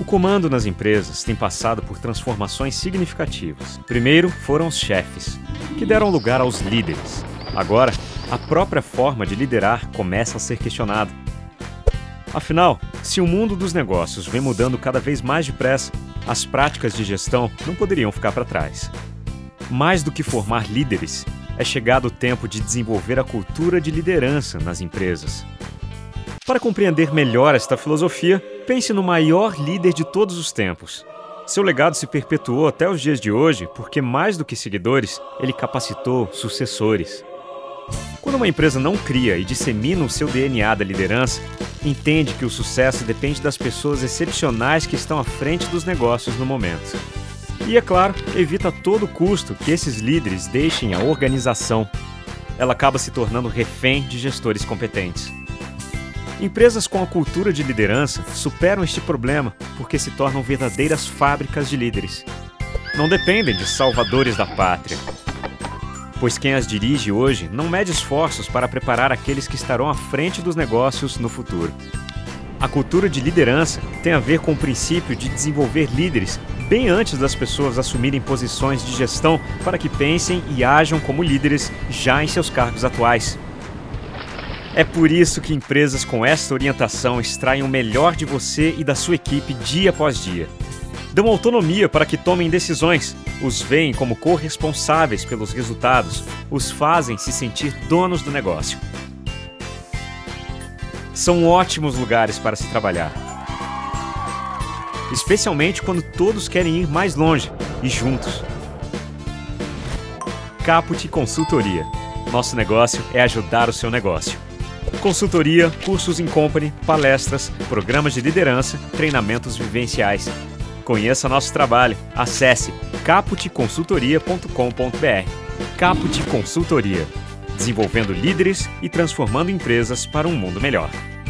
O comando nas empresas tem passado por transformações significativas. Primeiro foram os chefes, que deram lugar aos líderes. Agora, a própria forma de liderar começa a ser questionada. Afinal, se o mundo dos negócios vem mudando cada vez mais depressa, as práticas de gestão não poderiam ficar para trás. Mais do que formar líderes, é chegado o tempo de desenvolver a cultura de liderança nas empresas. Para compreender melhor esta filosofia, pense no maior líder de todos os tempos. Seu legado se perpetuou até os dias de hoje porque, mais do que seguidores, ele capacitou sucessores. Quando uma empresa não cria e dissemina o seu DNA da liderança, entende que o sucesso depende das pessoas excepcionais que estão à frente dos negócios no momento. E, é claro, evita a todo custo que esses líderes deixem a organização. Ela acaba se tornando refém de gestores competentes. Empresas com a cultura de liderança superam este problema porque se tornam verdadeiras fábricas de líderes. Não dependem de salvadores da pátria, pois quem as dirige hoje não mede esforços para preparar aqueles que estarão à frente dos negócios no futuro. A cultura de liderança tem a ver com o princípio de desenvolver líderes bem antes das pessoas assumirem posições de gestão para que pensem e ajam como líderes já em seus cargos atuais. É por isso que empresas com esta orientação extraem o melhor de você e da sua equipe dia após dia. Dão autonomia para que tomem decisões, os veem como corresponsáveis pelos resultados, os fazem se sentir donos do negócio. São ótimos lugares para se trabalhar, especialmente quando todos querem ir mais longe e juntos. Caput Consultoria. Nosso negócio é ajudar o seu negócio. Consultoria, cursos in company, palestras, programas de liderança, treinamentos vivenciais. Conheça nosso trabalho. Acesse caputconsultoria.com.br. Caput Consultoria. Desenvolvendo líderes e transformando empresas para um mundo melhor.